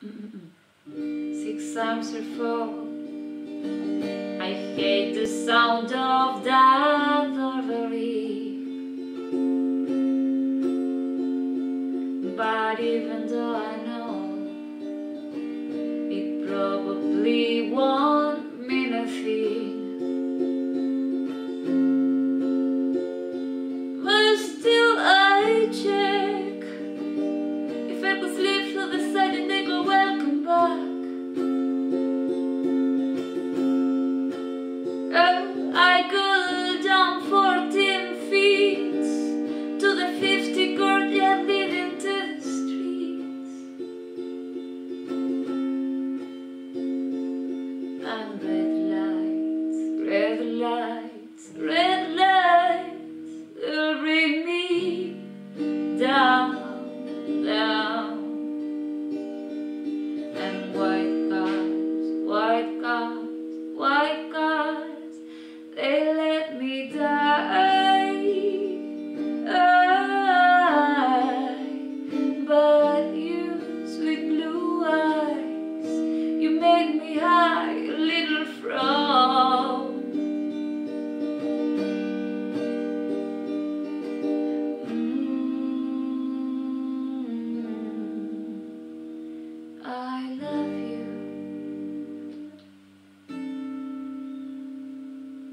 6 times or 4. I hate the sound of that doorbell. But even though I know it probably won't